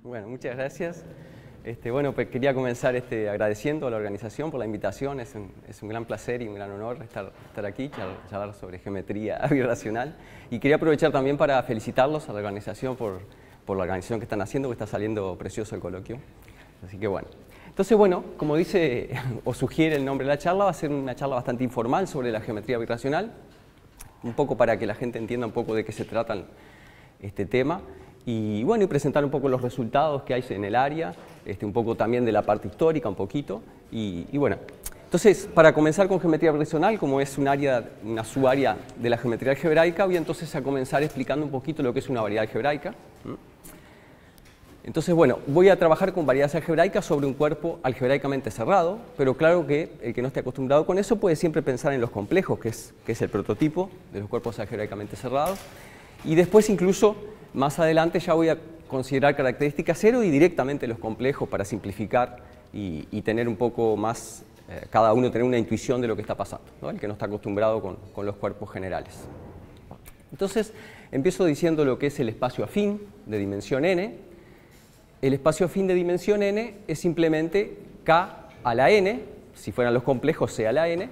Bueno, muchas gracias. Bueno, pues quería comenzar agradeciendo a la organización por la invitación. Es un gran placer y un gran honor estar aquí, charlar sobre geometría birracional. Y quería aprovechar también para felicitarlos a la organización por la organización que están haciendo, que está saliendo precioso el coloquio. Así que bueno. Entonces, bueno, como dice o sugiere el nombre de la charla, va a ser una charla bastante informal sobre la geometría birracional, un poco para que la gente entienda un poco de qué se trata este tema. Y bueno, y presentar un poco los resultados que hay en el área, un poco también de la parte histórica, un poquito. Y bueno, entonces, para comenzar con geometría birracional, como es una subárea de la geometría algebraica, voy entonces a comenzar explicando un poquito lo que es una variedad algebraica. Entonces, bueno, voy a trabajar con variedades algebraicas sobre un cuerpo algebraicamente cerrado, pero claro que el que no esté acostumbrado con eso puede siempre pensar en los complejos, que es el prototipo de los cuerpos algebraicamente cerrados. Y después incluso, más adelante, ya voy a considerar características cero y directamente los complejos para simplificar y tener un poco más, cada uno tener una intuición de lo que está pasando, ¿no? El que no está acostumbrado con los cuerpos generales. Entonces, empiezo diciendo lo que es el espacio afín de dimensión n. El espacio afín de dimensión n es simplemente k a la n, si fueran los complejos c a la n,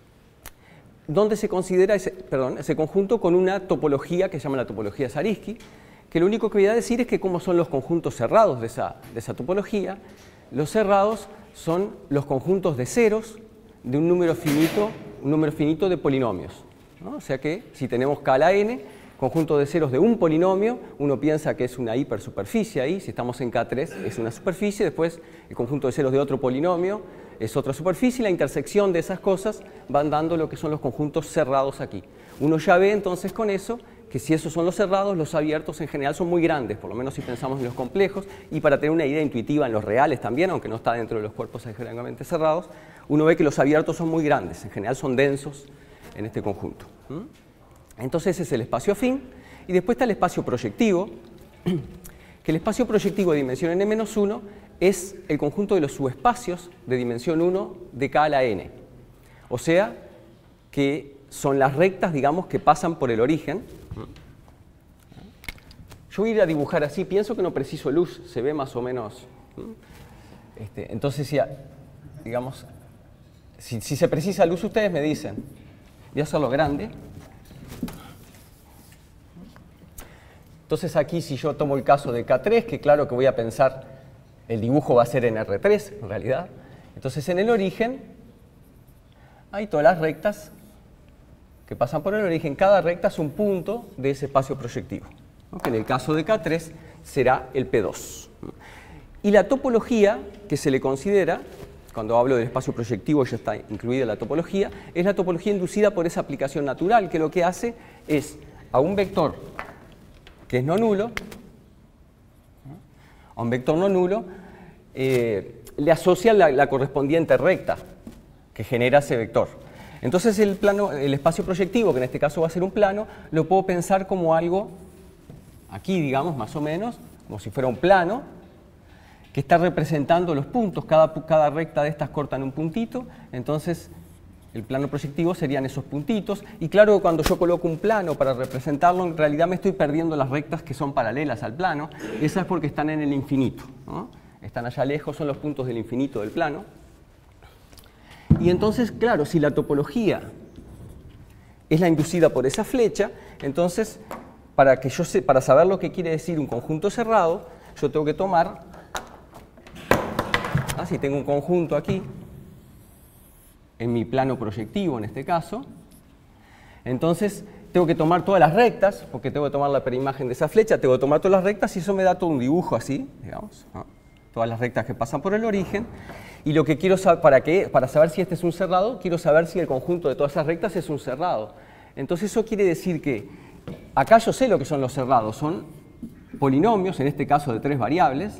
donde se considera ese conjunto con una topología que se llama la topología Zariski, que lo único que voy a decir es que como son los conjuntos cerrados de esa topología, los cerrados son los conjuntos de ceros de un número finito de polinomios, ¿no? O sea que si tenemos k a la n, conjunto de ceros de un polinomio, uno piensa que es una hipersuperficie ahí, si estamos en K3 es una superficie, después el conjunto de ceros de otro polinomio es otra superficie, y la intersección de esas cosas van dando lo que son los conjuntos cerrados aquí. Uno ya ve entonces con eso que si esos son los cerrados, los abiertos en general son muy grandes, por lo menos si pensamos en los complejos, y para tener una idea intuitiva en los reales también, aunque no está dentro de los cuerpos algebraicamente cerrados, uno ve que los abiertos son muy grandes, en general son densos en este conjunto. Entonces ese es el espacio afín, y después está el espacio proyectivo, que el espacio proyectivo de dimensión n-1 es el conjunto de los subespacios de dimensión 1 de k a la n. O sea, que son las rectas, digamos, que pasan por el origen. Yo voy a ir a dibujar así, pienso que no preciso luz, se ve más o menos. Entonces, digamos, si se precisa luz, ustedes me dicen. Voy a hacerlo grande. Entonces aquí, si yo tomo el caso de K3, que claro que voy a pensar, el dibujo va a ser en R3 en realidad. Entonces en el origen hay todas las rectas que pasan por el origen. Cada recta es un punto de ese espacio proyectivo, ¿no? Que en el caso de K3 será el P2. Y la topología que se le considera, cuando hablo del espacio proyectivo ya está incluida la topología, es la topología inducida por esa aplicación natural, que lo que hace es a un vector que es no nulo, a un vector no nulo, le asocia la correspondiente recta que genera ese vector. Entonces el espacio proyectivo, que en este caso va a ser un plano, lo puedo pensar como algo, aquí digamos más o menos, como si fuera un plano, que está representando los puntos, cada recta de estas cortan un puntito, entonces el plano proyectivo serían esos puntitos, y claro que cuando yo coloco un plano para representarlo, en realidad me estoy perdiendo las rectas que son paralelas al plano, esa es porque están en el infinito, ¿no? Están allá lejos, son los puntos del infinito del plano. Y entonces, claro, si la topología es la inducida por esa flecha, entonces, para saber lo que quiere decir un conjunto cerrado, yo tengo que tomar, si tengo un conjunto aquí, en mi plano proyectivo en este caso, entonces tengo que tomar todas las rectas, porque tengo que tomar la perimagen de esa flecha, tengo que tomar todas las rectas y eso me da todo un dibujo así, digamos, ¿no? Todas las rectas que pasan por el origen, y lo que quiero saber, para saber si este es un cerrado, quiero saber si el conjunto de todas esas rectas es un cerrado. Entonces eso quiere decir que acá yo sé lo que son los cerrados, son polinomios, en este caso de 3 variables,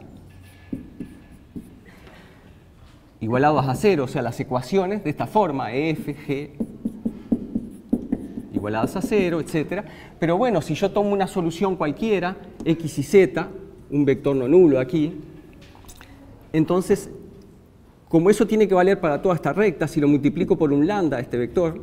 igualados a 0, o sea, las ecuaciones de esta forma, f, g, igualadas a 0, etc. Pero bueno, si yo tomo una solución cualquiera, x y z, un vector no nulo aquí, entonces, como eso tiene que valer para toda esta recta, si lo multiplico por un lambda, este vector,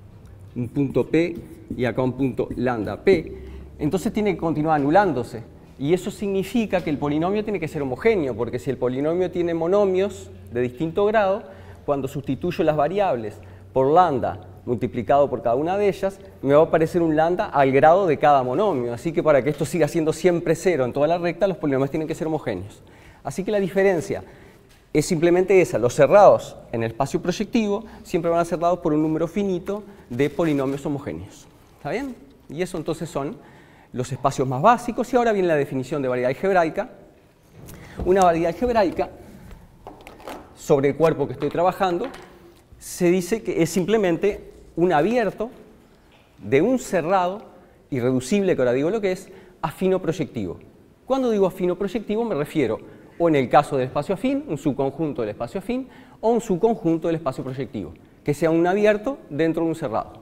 un punto p y acá un punto lambda p, entonces tiene que continuar anulándose. Y eso significa que el polinomio tiene que ser homogéneo, porque si el polinomio tiene monomios de distinto grado, cuando sustituyo las variables por lambda multiplicado por cada una de ellas, me va a aparecer un lambda al grado de cada monomio. Así que para que esto siga siendo siempre 0 en toda la recta, los polinomios tienen que ser homogéneos. Así que la diferencia es simplemente esa: los cerrados en el espacio proyectivo siempre van a ser dados por un número finito de polinomios homogéneos. ¿Está bien? Y eso entonces son los espacios más básicos. Y ahora viene la definición de variedad algebraica. Una variedad algebraica sobre el cuerpo que estoy trabajando se dice que es simplemente un abierto de un cerrado irreducible, que ahora digo lo que es, afino proyectivo. Cuando digo afino proyectivo me refiero, o en el caso del espacio afín, un subconjunto del espacio afín, o un subconjunto del espacio proyectivo, que sea un abierto dentro de un cerrado.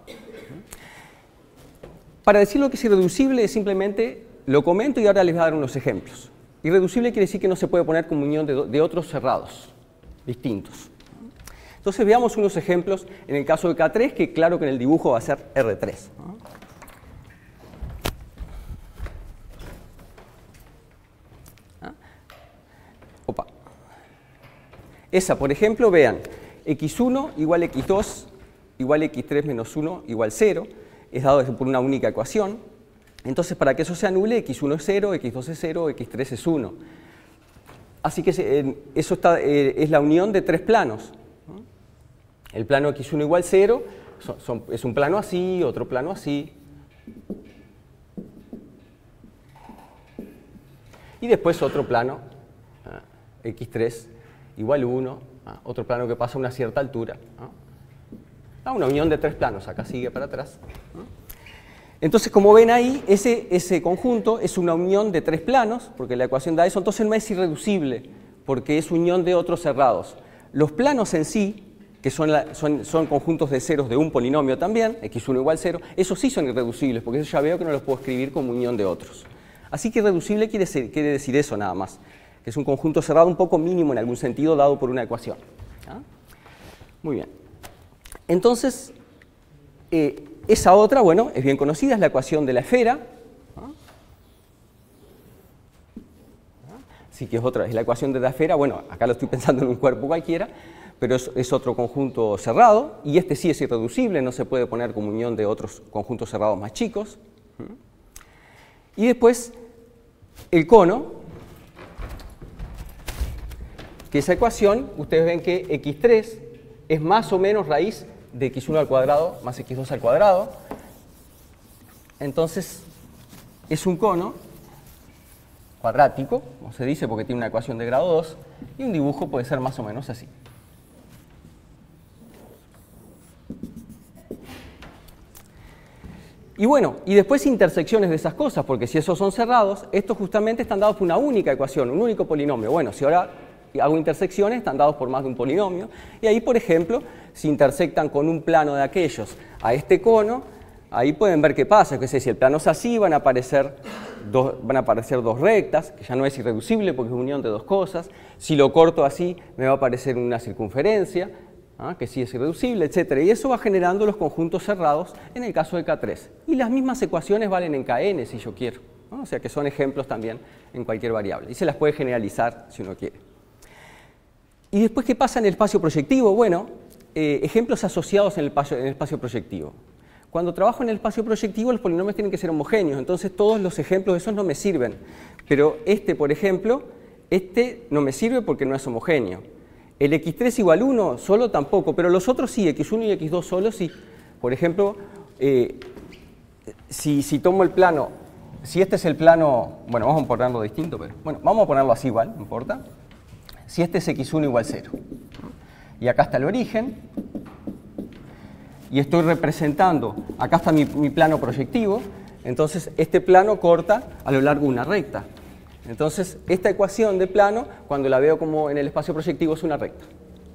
Para decir lo que es irreducible, simplemente lo comento y ahora les voy a dar unos ejemplos. Irreducible quiere decir que no se puede poner como unión de otros cerrados distintos. Entonces veamos unos ejemplos en el caso de K3, que claro que en el dibujo va a ser R3. Opa. Esa, por ejemplo, vean, x1 igual x2 igual x3 menos 1 igual 0, es dado por una única ecuación. Entonces, para que eso se anule, x1 es 0, x2 es 0, x3 es 1. Así que eso es la unión de tres planos. El plano x1 igual 0 es un plano así, otro plano así. Y después otro plano, x3 igual 1, otro plano que pasa a una cierta altura. Una unión de tres planos, acá sigue para atrás. Entonces, como ven ahí, ese conjunto es una unión de tres planos, porque la ecuación da eso. Entonces no es irreducible, porque es unión de otros cerrados. Los planos en sí, que son conjuntos de ceros de un polinomio también, x1 igual 0, esos sí son irreducibles, porque eso ya veo que no los puedo escribir como unión de otros. Así que irreducible quiere decir eso nada más, que es un conjunto cerrado un poco mínimo en algún sentido dado por una ecuación. Muy bien. Entonces, esa otra, bueno, es bien conocida, es la ecuación de la esfera. Sí que es la ecuación de la esfera. Bueno, acá lo estoy pensando en un cuerpo cualquiera, pero es otro conjunto cerrado, y este sí es irreducible, no se puede poner como unión de otros conjuntos cerrados más chicos. Y después, el cono, que esa ecuación, ustedes ven que x3 es más o menos raíz de x1 al cuadrado más x2 al cuadrado. Entonces, es un cono cuadrático, como se dice, porque tiene una ecuación de grado 2, y un dibujo puede ser más o menos así. Y bueno, y después intersecciones de esas cosas, porque si esos son cerrados, estos justamente están dados por una única ecuación, un único polinomio. Bueno, si ahora hago intersecciones, están dados por más de un polinomio, y ahí, por ejemplo, si intersectan con un plano de aquellos a este cono, ahí pueden ver qué pasa, que si el plano es así, van a aparecer dos rectas, que ya no es irreducible porque es unión de dos cosas. Si lo corto así, me va a aparecer una circunferencia, que sí es irreducible, etc. Y eso va generando los conjuntos cerrados en el caso de K3. Y las mismas ecuaciones valen en Kn si yo quiero, O sea que son ejemplos también en cualquier variable. Y se las puede generalizar si uno quiere. ¿Y después qué pasa en el espacio proyectivo? Bueno, ejemplos asociados en el espacio proyectivo. Cuando trabajo en el espacio proyectivo, los polinomios tienen que ser homogéneos, entonces todos los ejemplos de esos no me sirven. Pero por ejemplo, no me sirve porque no es homogéneo. El x3 igual 1 solo tampoco, pero los otros sí, x1 y x2 solo sí. Por ejemplo, si tomo el plano, si este es el plano, bueno, vamos a ponerlo distinto, pero bueno, vamos a ponerlo así igual, no importa. Si este es x1 igual 0, y acá está el origen, y estoy representando, acá está mi plano proyectivo, entonces este plano corta a lo largo de una recta. Entonces, esta ecuación de plano, cuando la veo como en el espacio proyectivo, es una recta.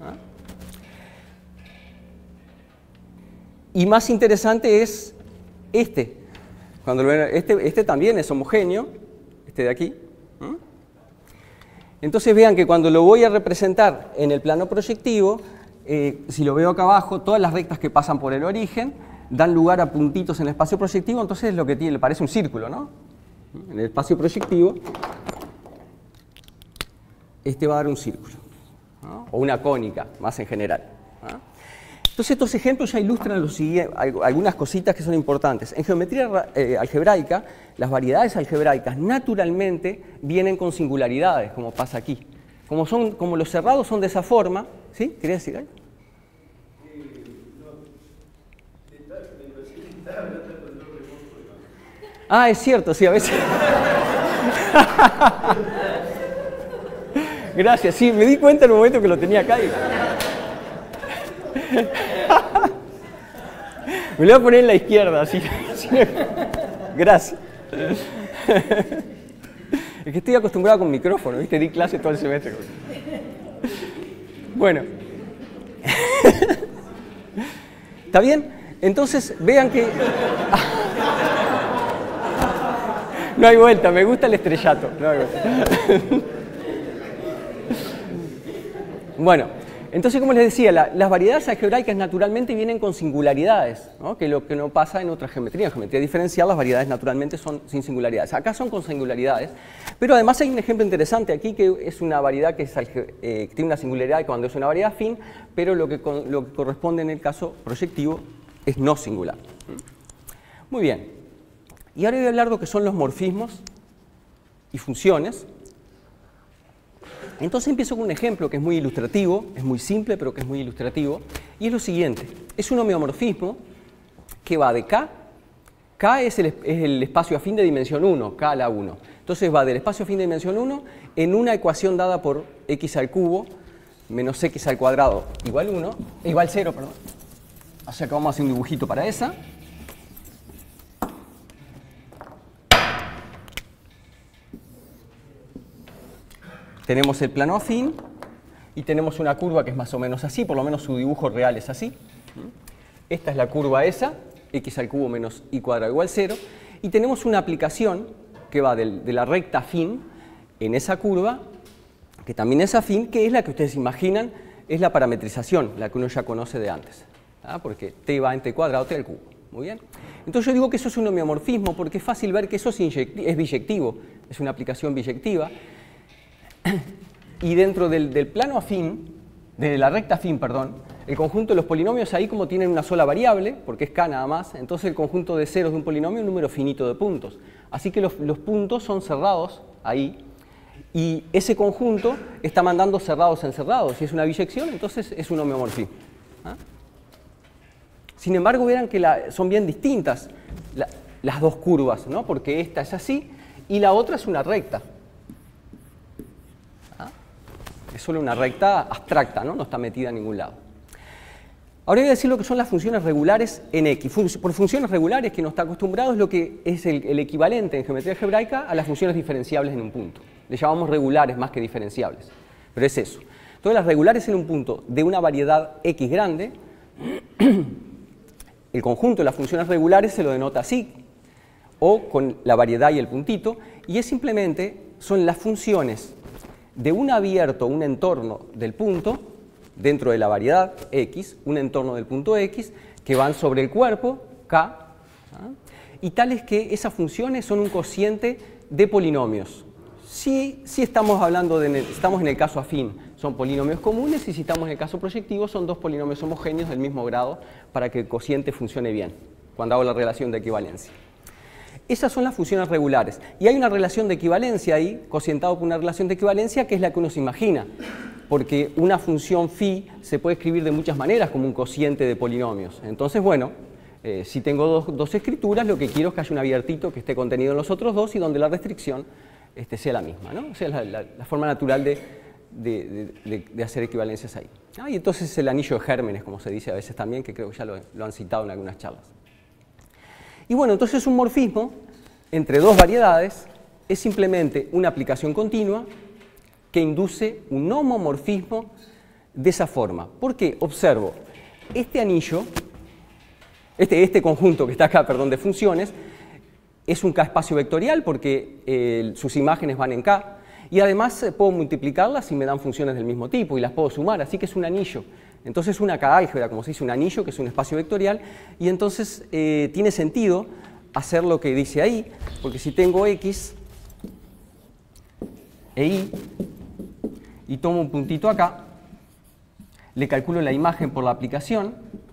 Y más interesante es cuando lo ven, este también es homogéneo, este de aquí. Entonces vean que cuando lo voy a representar en el plano proyectivo, si lo veo acá abajo, todas las rectas que pasan por el origen dan lugar a puntitos en el espacio proyectivo, entonces es lo que tiene, le parece un círculo, ¿no? En el espacio proyectivo, este va a dar un círculo, ¿no? O una cónica, más en general, ¿no? Entonces estos ejemplos ya ilustran algunas cositas que son importantes. En geometría algebraica, las variedades algebraicas naturalmente vienen con singularidades, como pasa aquí. Como los cerrados son de esa forma, ¿sí? ¿Querías decir algo? Ah, es cierto, sí, a veces. Gracias, sí, me di cuenta en el momento que lo tenía acá. Me lo voy a poner en la izquierda, así. Gracias. Es que estoy acostumbrado con micrófono, ¿viste? Di clase todo el semestre. Bueno. ¿Está bien? Entonces, vean que... No hay vuelta, me gusta el estrellato. No hay vuelta. Bueno, entonces, como les decía, las variedades algebraicas naturalmente vienen con singularidades, ¿no? Que lo que no pasa en otra geometría. En geometría diferencial las variedades naturalmente son sin singularidades. Acá son con singularidades, pero además hay un ejemplo interesante aquí que es una variedad que tiene una singularidad cuando es una variedad afín, pero lo que corresponde en el caso proyectivo es no singular. Muy bien. Y ahora voy a hablar de lo que son los morfismos y funciones. Entonces empiezo con un ejemplo que es muy ilustrativo, es muy simple, pero que es muy ilustrativo, y es lo siguiente. Es un homeomorfismo que va de K. K es el espacio afín de dimensión 1, K a la 1. Entonces va del espacio afín de dimensión 1 en una ecuación dada por x al cubo menos x al cuadrado igual 1, igual 0, perdón. O sea que vamos a hacer un dibujito para esa. Tenemos el plano afín y tenemos una curva que es más o menos así, por lo menos su dibujo real es así. Esta es la curva esa, x al cubo menos y cuadrado igual 0. Y tenemos una aplicación que va de la recta afín en esa curva, que también es afín, que es la que ustedes imaginan, es la parametrización, la que uno ya conoce de antes. Porque t va en t cuadrado, t al cubo. Muy bien. Entonces yo digo que eso es un homeomorfismo porque es fácil ver que eso es biyectivo, es una aplicación biyectiva. Y dentro del plano afín, de la recta afín, perdón, el conjunto de los polinomios ahí como tienen una sola variable, porque es k nada más, entonces el conjunto de ceros de un polinomio es un número finito de puntos. Así que los puntos son cerrados ahí, y ese conjunto está mandando cerrados en cerrados. Si es una biyección, entonces es un homeomorfismo. Sin embargo, verán que son bien distintas las dos curvas, ¿no? Porque esta es así y la otra es una recta. Es solo una recta abstracta, ¿no? No está metida en ningún lado. Ahora voy a decir lo que son las funciones regulares en X. Por funciones regulares, que no está acostumbrado, es lo que es el equivalente en geometría algebraica a las funciones diferenciables en un punto. Le llamamos regulares más que diferenciables, pero es eso. Entonces las regulares en un punto de una variedad X grande, el conjunto de las funciones regulares se lo denota así, o con la variedad y el puntito, y es simplemente, son las funciones de un abierto, un entorno del punto, dentro de la variedad X, un entorno del punto X, que van sobre el cuerpo, K, y tales que esas funciones son un cociente de polinomios. Si estamos hablando estamos en el caso afín, son polinomios comunes, y si estamos en el caso proyectivo, son dos polinomios homogéneos del mismo grado para que el cociente funcione bien, cuando hago la relación de equivalencia. Esas son las funciones regulares. Y hay una relación de equivalencia ahí, cocientado por una relación de equivalencia, que es la que uno se imagina. Porque una función phi se puede escribir de muchas maneras como un cociente de polinomios. Entonces, bueno, si tengo dos escrituras, lo que quiero es que haya un abiertito que esté contenido en los otros dos y donde la restricción sea la misma, ¿no? O sea, la forma natural de hacer equivalencias ahí. Y entonces el anillo de gérmenes, como se dice a veces también, que creo que ya lo han citado en algunas charlas. Y bueno, entonces un morfismo entre dos variedades es simplemente una aplicación continua que induce un homomorfismo de esa forma. Porque, observo, este anillo, este conjunto que está acá, perdón, de funciones, es un K espacio vectorial porque sus imágenes van en K, y además puedo multiplicarlas y me dan funciones del mismo tipo y las puedo sumar, así que es un anillo. Entonces una K-álgebra, como se dice, un anillo que es un espacio vectorial, y entonces tiene sentido hacer lo que dice ahí, porque si tengo X e Y y tomo un puntito acá, le calculo la imagen por la aplicación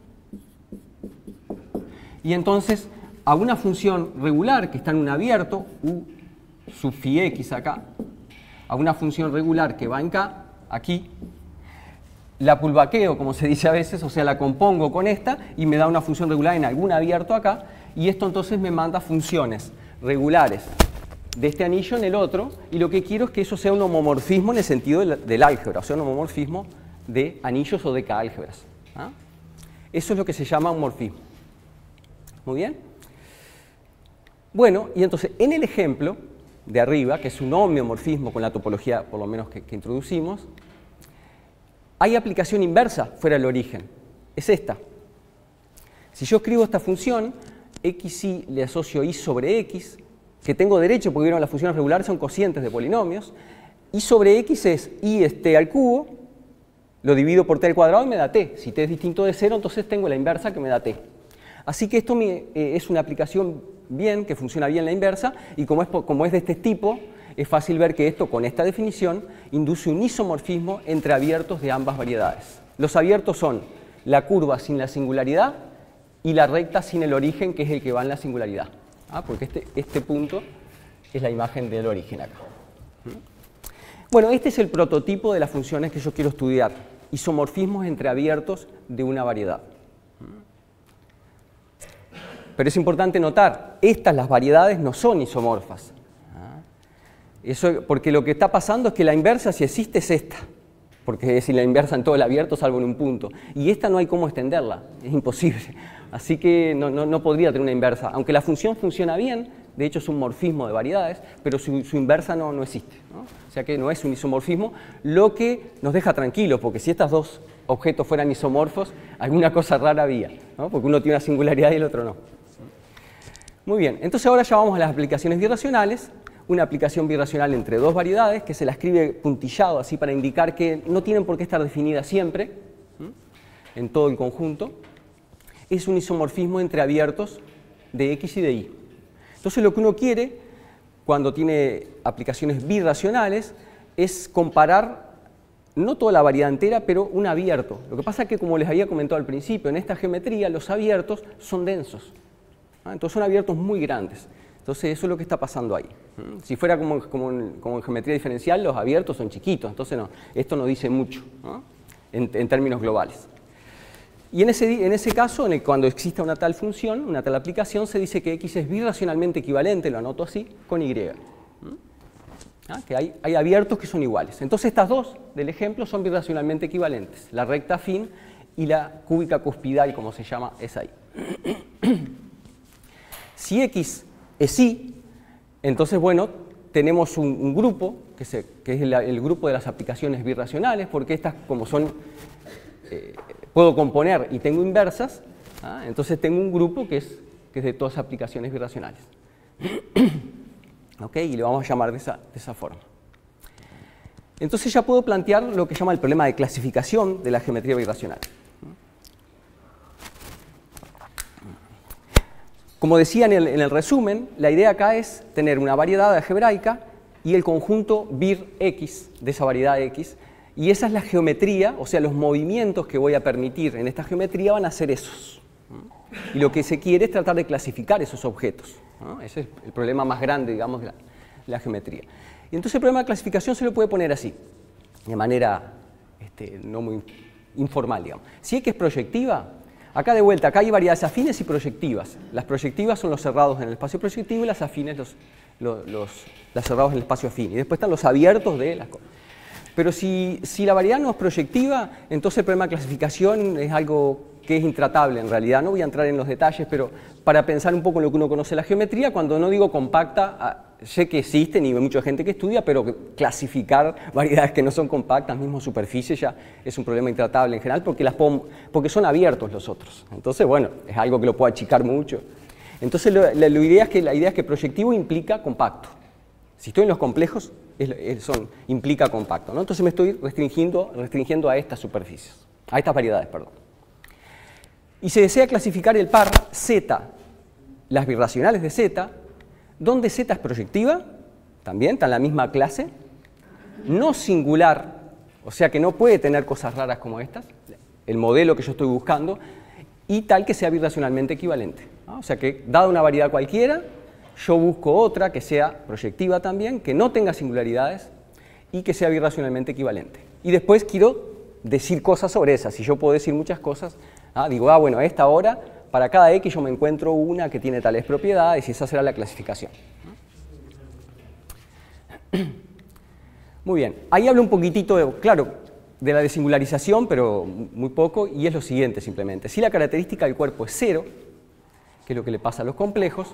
y entonces a una función regular que está en un abierto, U sub phi X acá, a una función regular que va en K, aquí, la pulvaqueo, como se dice a veces, o sea, la compongo con esta y me da una función regular en algún abierto acá, y esto entonces me manda funciones regulares de este anillo en el otro, y lo que quiero es que eso sea un homomorfismo en el sentido del álgebra, o sea, un homomorfismo de anillos o de K-álgebras. ¿Ah? Eso es lo que se llama un morfismo. ¿Muy bien? Bueno, y entonces en el ejemplo de arriba, que es un homeomorfismo con la topología, por lo menos que introducimos, hay aplicación inversa fuera del origen. Es esta. Si yo escribo esta función, xy le asocio y sobre x, que tengo derecho porque vieron las funciones regulares son cocientes de polinomios, y sobre x es y es t al cubo, lo divido por t al cuadrado y me da t. Si t es distinto de 0, entonces tengo la inversa que me da t. Así que esto es una aplicación bien, que funciona bien la inversa, y como es de este tipo, es fácil ver que esto, con esta definición, induce un isomorfismo entre abiertos de ambas variedades. Los abiertos son la curva sin la singularidad y la recta sin el origen, que es el que va en la singularidad. Porque este punto es la imagen del origen acá. Bueno, este es el prototipo de las funciones que yo quiero estudiar. Isomorfismos entre abiertos de una variedad. Pero es importante notar, las variedades no son isomorfas. Eso, porque lo que está pasando es que la inversa, si existe, es esta. Porque es decir, la inversa en todo el abierto, salvo en un punto. Y esta no hay cómo extenderla, es imposible. Así que no podría tener una inversa. Aunque la función funciona bien, de hecho es un morfismo de variedades, pero su inversa no existe, ¿no? O sea que no es un isomorfismo, lo que nos deja tranquilos, porque si estos dos objetos fueran isomorfos, alguna cosa rara había, ¿no? Porque uno tiene una singularidad y el otro no. Muy bien, entonces ahora ya vamos a las aplicaciones birracionales. Una aplicación birracional entre dos variedades, que se la escribe puntillado así para indicar que no tienen por qué estar definidas siempre, en todo el conjunto, es un isomorfismo entre abiertos de X y de Y. Entonces lo que uno quiere, cuando tiene aplicaciones birracionales, es comparar no toda la variedad entera, pero un abierto. Lo que pasa es que, como les había comentado al principio, en esta geometría los abiertos son densos. Entonces son abiertos muy grandes. Entonces eso es lo que está pasando ahí. Si fuera como en geometría diferencial, los abiertos son chiquitos, entonces esto no dice mucho, ¿no? En términos globales. Y en ese caso, cuando exista una tal función, una tal aplicación, se dice que X es birracionalmente equivalente, lo anoto así, con Y. Que hay abiertos que son iguales. Entonces estas dos del ejemplo son birracionalmente equivalentes. La recta afín y la cúbica cuspidal, como se llama, es ahí. Si X es Y, entonces, bueno, tenemos un grupo, que es el grupo de las aplicaciones birracionales, porque estas, como son, puedo componer y tengo inversas, entonces tengo un grupo que es de todas aplicaciones birracionales. ¿Ok? Y lo vamos a llamar de esa forma. Entonces ya puedo plantear lo que llama el problema de clasificación de la geometría birracional. Como decía en el resumen, la idea acá es tener una variedad algebraica y el conjunto bir X de esa variedad X, y esa es la geometría, o sea, los movimientos que voy a permitir en esta geometría van a ser esos. Y lo que se quiere es tratar de clasificar esos objetos, ¿no? Ese es el problema más grande, digamos, de la geometría. Y entonces el problema de clasificación se lo puede poner así, de manera no muy informal, digamos. Si X es proyectiva, acá de vuelta, acá hay variedades afines y proyectivas. Las proyectivas son los cerrados en el espacio proyectivo y las afines los cerrados en el espacio afín. Y después están los abiertos de las cosas. Pero si la variedad no es proyectiva, entonces el problema de clasificación es algo que es intratable en realidad. No voy a entrar en los detalles, pero para pensar un poco en lo que uno conoce de la geometría, cuando no digo compacta, sé que existen y hay mucha gente que estudia, pero clasificar variedades que no son compactas, mismo superficie, ya es un problema intratable en general, porque son abiertos los otros. Entonces, bueno, es algo que lo puedo achicar mucho. Entonces, la idea es que proyectivo implica compacto. Si estoy en los complejos, implica compacto, ¿no? Entonces me estoy restringiendo a estas superficies, a estas variedades, perdón. Y se desea clasificar el par Z las birracionales de Z, donde Z es proyectiva, también está en la misma clase, no singular, o sea que no puede tener cosas raras como estas, el modelo que yo estoy buscando, y tal que sea birracionalmente equivalente. ¿No? O sea que, dada una variedad cualquiera, yo busco otra que sea proyectiva también, que no tenga singularidades y que sea birracionalmente equivalente. Y después quiero decir cosas sobre esas. Si yo puedo decir muchas cosas, digo, bueno, a esta hora, para cada X yo me encuentro una que tiene tales propiedades y esa será la clasificación. Muy bien, ahí hablo un poquitito, claro, de la desingularización, pero muy poco, y es lo siguiente simplemente. Si la característica del cuerpo es 0, que es lo que le pasa a los complejos,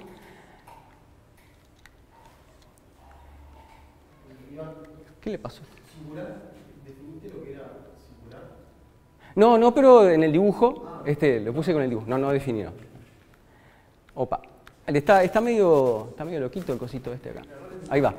¿qué le pasó? ¿Singular? ¿Definiste lo que era singular? No, pero en el dibujo, lo puse con el dibujo, no definí. Opa, está medio loquito el cosito este acá. Ahí va.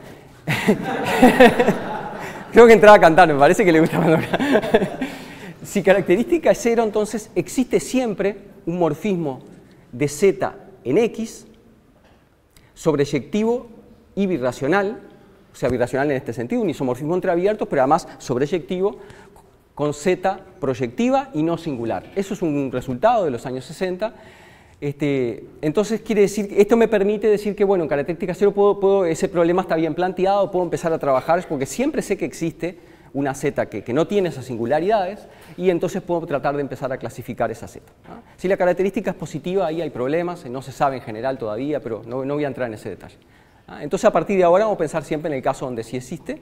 Creo que entraba a cantar, me parece que le gusta más. Si característica es 0, entonces existe siempre un morfismo de Z en X, sobreyectivo y birracional, o sea, birracional en este sentido, un isomorfismo entre abiertos, pero además sobreyectivo con Z proyectiva y no singular. Eso es un resultado de los años 60. Entonces quiere decir, esto me permite decir que, bueno, en característica 0 ese problema está bien planteado, puedo empezar a trabajar, porque siempre sé que existe una Z que no tiene esas singularidades, y entonces puedo tratar de empezar a clasificar esa Z. ¿No? Si la característica es positiva, ahí hay problemas, no se sabe en general todavía, pero no voy a entrar en ese detalle. Entonces a partir de ahora vamos a pensar siempre en el caso donde sí existe.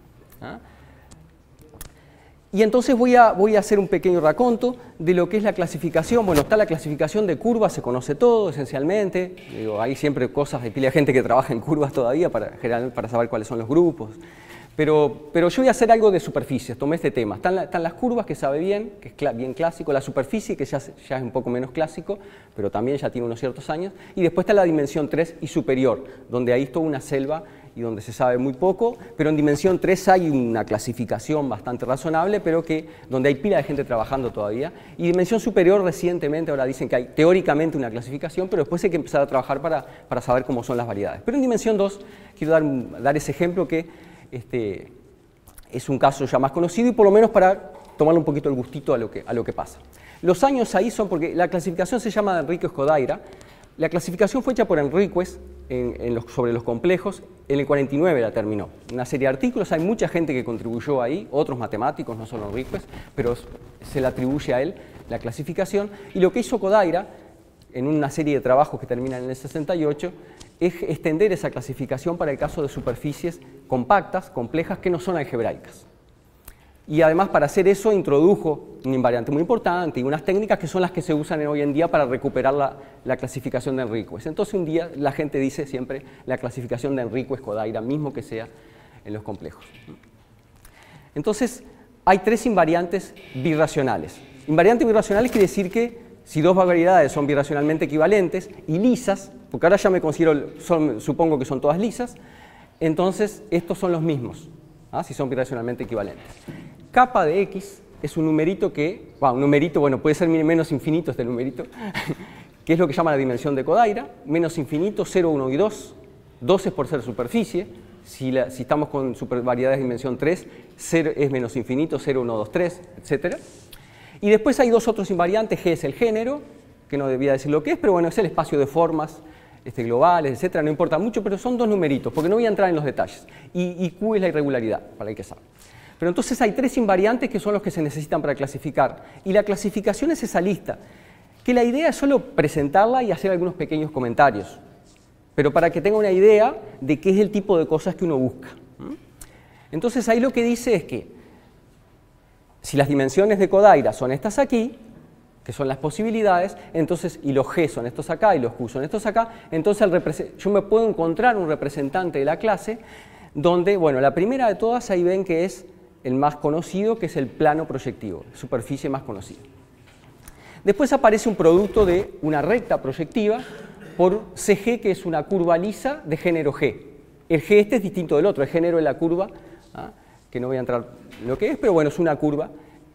Y entonces voy a hacer un pequeño raconto de lo que es la clasificación. Bueno, está la clasificación de curvas, se conoce todo esencialmente. Digo, hay siempre cosas, hay pila de gente que trabaja en curvas todavía para saber cuáles son los grupos. Pero yo voy a hacer algo de superficies, tomé este tema. Están las curvas, que sabe bien, que es bien clásico, la superficie, que ya es un poco menos clásico, pero también ya tiene unos ciertos años, y después está la dimensión 3 y superior, donde ahí es toda una selva y donde se sabe muy poco, pero en dimensión 3 hay una clasificación bastante razonable, pero donde hay pila de gente trabajando todavía, y dimensión superior recientemente ahora dicen que hay teóricamente una clasificación, pero después hay que empezar a trabajar para saber cómo son las variedades. Pero en dimensión 2 quiero dar ese ejemplo que es un caso ya más conocido y por lo menos para tomarle un poquito el gustito a lo que pasa. Los años ahí son porque la clasificación se llama de Enríquez-Kodaira. La clasificación fue hecha por Enríquez sobre los complejos, en el 49 la terminó. Una serie de artículos, hay mucha gente que contribuyó ahí, otros matemáticos, no solo Enríquez, pero se le atribuye a él la clasificación. Y lo que hizo Kodaira, en una serie de trabajos que terminan en el 68, es extender esa clasificación para el caso de superficies compactas, complejas, que no son algebraicas. Y además, para hacer eso, introdujo un invariante muy importante y unas técnicas que son las que se usan hoy en día para recuperar la clasificación de Enríquez. Entonces, un día la gente dice siempre la clasificación de Enríquez-Kodaira, mismo que sea en los complejos. Entonces, hay 3 invariantes birracionales. Invariantes birracionales quiere decir que si 2 variedades son birracionalmente equivalentes y lisas, porque ahora ya me considero, supongo que son todas lisas, entonces estos son los mismos, si son birracionalmente equivalentes. Kappa de X es un numerito bueno, puede ser menos infinito este numerito, que es lo que llama la dimensión de Kodaira, menos infinito, 0, 1 y 2, 2 es por ser superficie, si estamos con variedades de dimensión 3, 0 es menos infinito, 0, 1, 2, 3, etc. Y después hay 2 otros invariantes, G es el género, que no debía decir lo que es, pero bueno, es el espacio de formas globales, etcétera, no importa mucho, pero son 2 numeritos, porque no voy a entrar en los detalles. Y Q es la irregularidad, para el que sabe. Pero entonces hay 3 invariantes que son los que se necesitan para clasificar. Y la clasificación es esa lista, que la idea es solo presentarla y hacer algunos pequeños comentarios, pero para que tenga una idea de qué es el tipo de cosas que uno busca. Entonces ahí lo que dice es que si las dimensiones de Kodaira son estas aquí, que son las posibilidades, entonces, y los G son estos acá y los Q son estos acá, entonces yo me puedo encontrar un representante de la clase donde, bueno, la primera de todas ahí ven que es el más conocido, que es el plano proyectivo, superficie más conocida. Después aparece un producto de una recta proyectiva por CG, que es una curva lisa de género G. El G este es distinto del otro, el género de la curva, que no voy a entrar en lo que es, pero bueno, es una curva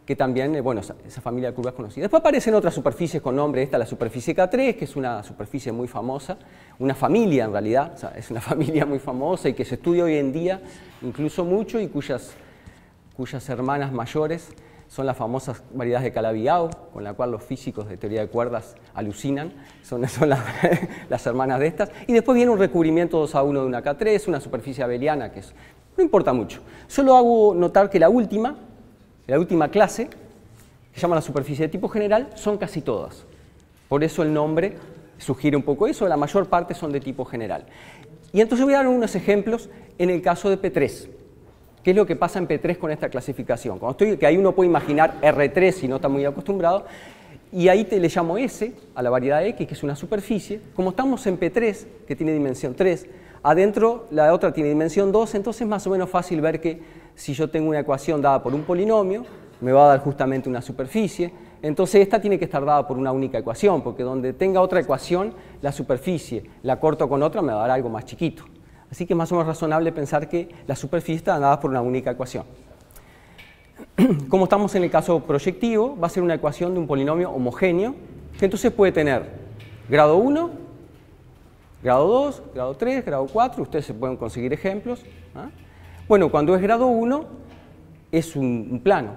que también, bueno, esa familia de curvas conocida. Después aparecen otras superficies con nombre, esta la superficie K3, que es una superficie muy famosa, una familia en realidad, o sea, es una familia muy famosa y que se estudia hoy en día incluso mucho y cuyas hermanas mayores son las famosas variedades de Calabi-Yau, con la cual los físicos de teoría de cuerdas alucinan, son las hermanas de estas. Y después viene un recubrimiento 2A1 de una K3, una superficie abeliana, que no importa mucho. Solo hago notar que la última clase, que se llama la superficie de tipo general, son casi todas. Por eso el nombre sugiere un poco eso, la mayor parte son de tipo general. Y entonces voy a dar unos ejemplos en el caso de P3. ¿Qué es lo que pasa en P3 con esta clasificación? Que ahí uno puede imaginar R3 si no está muy acostumbrado, y ahí le llamo S a la variedad X, que es una superficie. Como estamos en P3, que tiene dimensión 3, adentro la otra tiene dimensión 2, entonces es más o menos fácil ver que si yo tengo una ecuación dada por un polinomio, me va a dar justamente una superficie. Entonces esta tiene que estar dada por una única ecuación, porque donde tenga otra ecuación, la superficie la corto con otra, me va a dar algo más chiquito. Así que es más o menos razonable pensar que las superficies están dadas por una única ecuación. Como estamos en el caso proyectivo, va a ser una ecuación de un polinomio homogéneo, que entonces puede tener grado 1, grado 2, grado 3, grado 4, ustedes se pueden conseguir ejemplos. Bueno, cuando es grado 1, es un plano.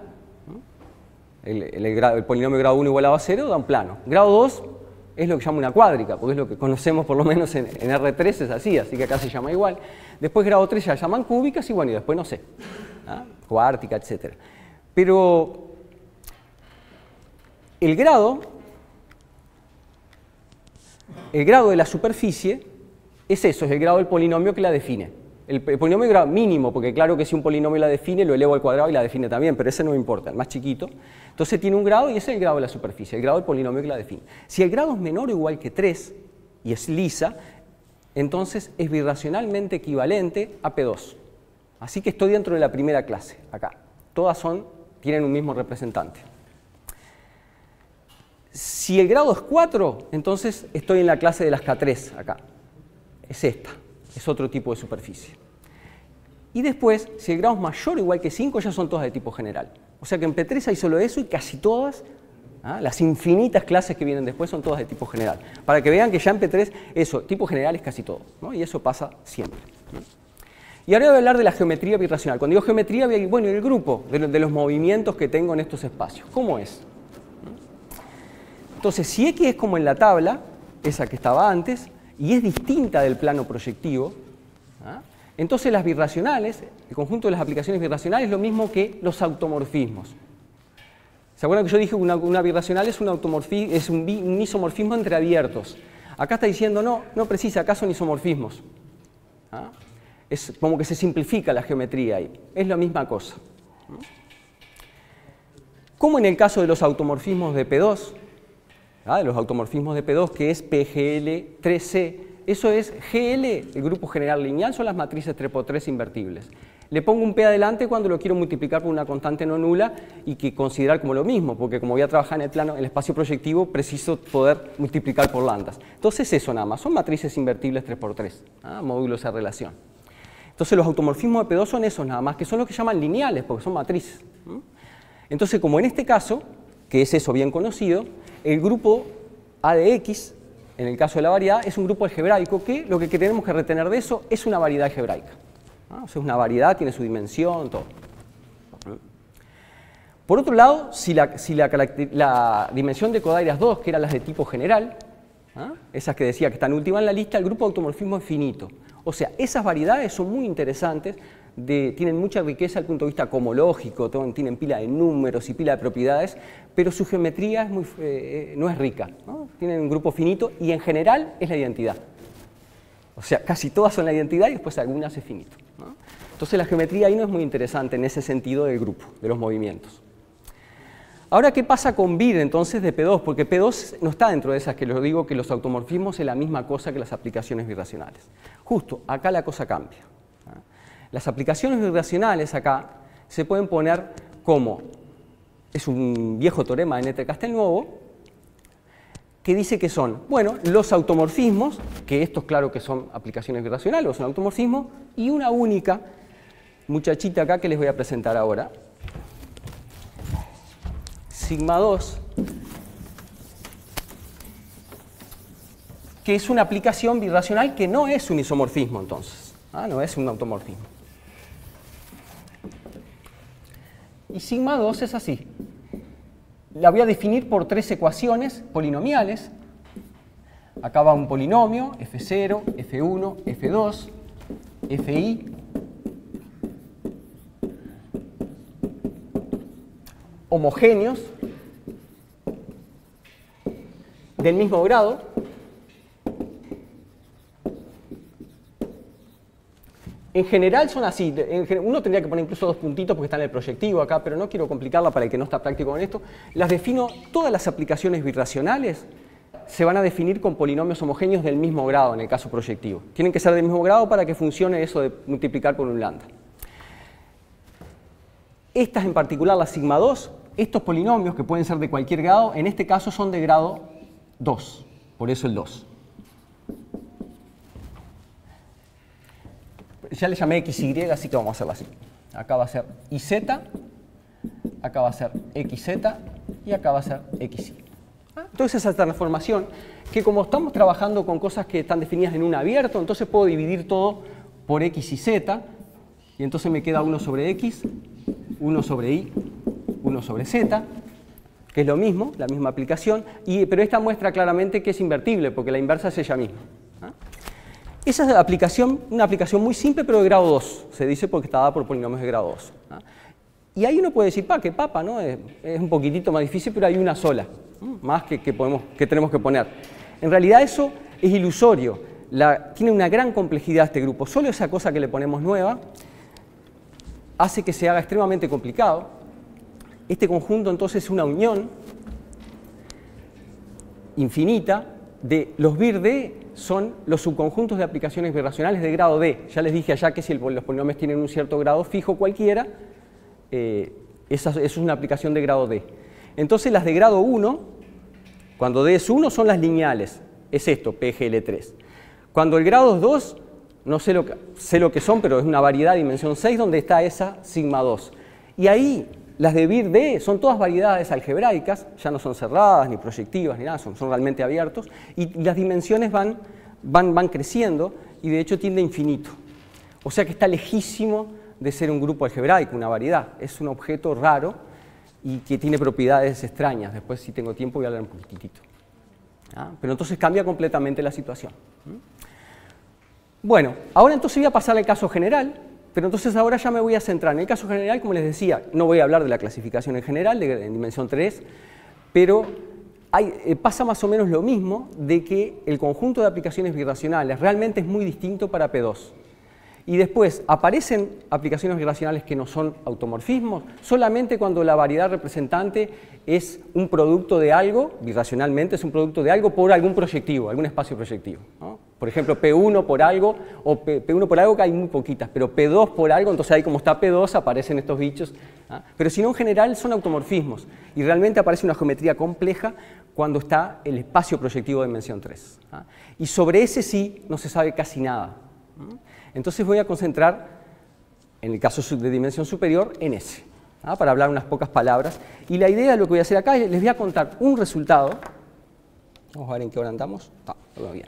El polinomio grado 1 igualado a 0 da un plano. Grado 2 es lo que se llama una cuádrica, porque es lo que conocemos por lo menos en R3 es así que acá se llama igual. Después grado 3 ya llaman cúbicas y bueno, y después no sé, cuártica, etc. Pero el grado de la superficie es eso, es el grado del polinomio que la define. El polinomio grado mínimo, porque claro que si un polinomio la define, lo elevo al cuadrado y la define también, pero ese no me importa, el más chiquito. Entonces tiene un grado y ese es el grado de la superficie, el grado del polinomio que la define. Si el grado es menor o igual que 3 y es lisa, entonces es birracionalmente equivalente a P2. Así que estoy dentro de la primera clase, acá. Todas tienen un mismo representante. Si el grado es 4, entonces estoy en la clase de las K3, acá. Es esta, es otro tipo de superficie. Y después, si el grado es mayor o igual que 5, ya son todas de tipo general. O sea que en P3 hay solo eso y casi todas, las infinitas clases que vienen después son todas de tipo general. Para que vean que ya en P3, eso, tipo general es casi todo, ¿no? Y eso pasa siempre. Y ahora voy a hablar de la geometría birracional. Cuando digo geometría, bueno, el grupo de los movimientos que tengo en estos espacios. ¿Cómo es? Entonces, si X es como en la tabla, esa que estaba antes, y es distinta del plano proyectivo, entonces las birracionales, el conjunto de las aplicaciones birracionales es lo mismo que los automorfismos. ¿Se acuerdan que yo dije que una birracional es un isomorfismo entre abiertos? Acá está diciendo, no precisa, acá son isomorfismos. Es como que se simplifica la geometría ahí. Es la misma cosa. Como en el caso de los automorfismos de P2, de los automorfismos de P2, que es PGL 3C, eso es GL, el grupo general lineal, son las matrices 3×3 invertibles. Le pongo un P adelante cuando lo quiero multiplicar por una constante no nula y que considerar como lo mismo, porque como voy a trabajar en el espacio proyectivo, preciso poder multiplicar por lambdas. Entonces eso nada más, son matrices invertibles 3×3, módulos de relación. Entonces los automorfismos de P2 son esos nada más, que son los que llaman lineales, porque son matrices. Entonces, como en este caso, que es eso bien conocido, el grupo A de X, en el caso de la variedad, es un grupo algebraico que lo que tenemos que retener de eso es una variedad algebraica. O sea, es una variedad, tiene su dimensión, todo. Por otro lado, si la dimensión de Codairas 2, que eran las de tipo general, esas que decía que están últimas en la lista, el grupo de automorfismo es finito. O sea, esas variedades son muy interesantes, tienen mucha riqueza desde el punto de vista cosmológico, tienen pila de números y pila de propiedades, pero su geometría no es rica, ¿no? Tienen un grupo finito y en general es la identidad. O sea, casi todas son la identidad y después algunas es finito, ¿no? Entonces la geometría ahí no es muy interesante en ese sentido del grupo, de los movimientos. Ahora, ¿qué pasa con BIR entonces de P2? Porque P2 no está dentro de esas que les digo que los automorfismos es la misma cosa que las aplicaciones birracionales. Justo, acá la cosa cambia. Las aplicaciones birracionales acá se pueden poner como, es un viejo teorema de Nether-Castelnuovo, que dice que son, bueno, los automorfismos, que estos claro que son aplicaciones birracionales, o son automorfismos, y una única muchachita acá que les voy a presentar ahora, sigma 2, que es una aplicación birracional que no es un isomorfismo entonces, no es un automorfismo. Y sigma 2 es así. La voy a definir por 3 ecuaciones polinomiales. Acá va un polinomio, f0, f1, f2, fi, homogéneos, del mismo grado. En general son así. Uno tendría que poner incluso 2 puntitos porque está en el proyectivo acá, pero no quiero complicarla para el que no está práctico con esto. Las defino, todas las aplicaciones birracionales se van a definir con polinomios homogéneos del mismo grado en el caso proyectivo. Tienen que ser del mismo grado para que funcione eso de multiplicar por un lambda. Estas en particular, las sigma 2, estos polinomios que pueden ser de cualquier grado, en este caso son de grado 2, por eso el 2. Ya le llamé XY, así que vamos a hacerla así. Acá va a ser IZ, acá va a ser XZ y acá va a ser XY. Entonces esa transformación, que como estamos trabajando con cosas que están definidas en un abierto, entonces puedo dividir todo por X y Z, y entonces me queda 1 sobre X, 1 sobre Y, 1 sobre Z, que es lo mismo, la misma aplicación, pero esta muestra claramente que es invertible, porque la inversa es ella misma. Esa es una aplicación muy simple, pero de grado 2, se dice porque está dada por polinomios de grado 2. Y ahí uno puede decir, qué papa, ¿no? Es un poquitito más difícil, pero hay una sola, más que tenemos que poner. En realidad eso es ilusorio, tiene una gran complejidad este grupo. Solo esa cosa que le ponemos nueva hace que se haga extremadamente complicado. Este conjunto entonces es una unión infinita de los BIR D son los subconjuntos de aplicaciones birracionales de grado D. Ya les dije allá que si los polinomios tienen un cierto grado fijo cualquiera, esa es una aplicación de grado D. Entonces las de grado 1, cuando D es 1, son las lineales. Es esto, PGL3. Cuando el grado es 2, no sé lo que son, pero es una variedad de dimensión 6 donde está esa sigma 2. Y ahí las de BIR D son todas variedades algebraicas, ya no son cerradas, ni proyectivas, ni nada, son realmente abiertos, y las dimensiones van creciendo y de hecho tiende a infinito. O sea que está lejísimo de ser un grupo algebraico, una variedad. Es un objeto raro y que tiene propiedades extrañas. Después, si tengo tiempo, voy a hablar un poquitito. Pero entonces cambia completamente la situación. Bueno, ahora entonces voy a pasar al caso general. Pero entonces ahora ya me voy a centrar en el caso general, como les decía, no voy a hablar de la clasificación en general, en dimensión 3, pero pasa más o menos lo mismo de que el conjunto de aplicaciones birracionales realmente es muy distinto para P2. Y después aparecen aplicaciones birracionales que no son automorfismos, solamente cuando la variedad representante es un producto de algo, birracionalmente es un producto de algo por algún proyectivo, algún espacio proyectivo, ¿no? Por ejemplo, P1 por algo, o P1 por algo que hay muy poquitas, pero P2 por algo, entonces ahí como está P2 aparecen estos bichos. Pero si no, en general son automorfismos, y realmente aparece una geometría compleja cuando está el espacio proyectivo de dimensión 3. Y sobre ese sí no se sabe casi nada. Entonces voy a concentrar, en el caso de dimensión superior, en ese, para hablar unas pocas palabras. Y la idea de lo que voy a hacer acá es, les voy a contar un resultado. Vamos a ver en qué hora andamos. Todo bien.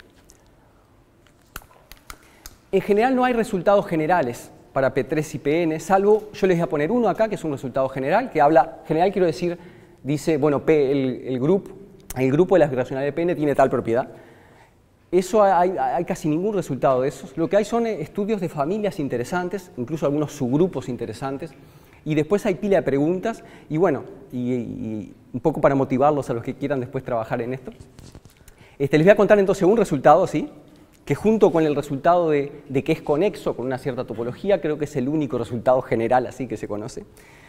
En general no hay resultados generales para P3 y Pn, salvo, yo les voy a poner uno acá, que es un resultado general, que habla, general quiero decir, dice, bueno, el grupo de las birracionales de Pn tiene tal propiedad. Eso hay casi ningún resultado de esos. Lo que hay son estudios de familias interesantes, incluso algunos subgrupos interesantes, y después hay pila de preguntas, y bueno, y un poco para motivarlos a los que quieran después trabajar en esto. Les voy a contar entonces un resultado, ¿sí?, que junto con el resultado de que es conexo con una cierta topología, creo que es el único resultado general así que se conoce.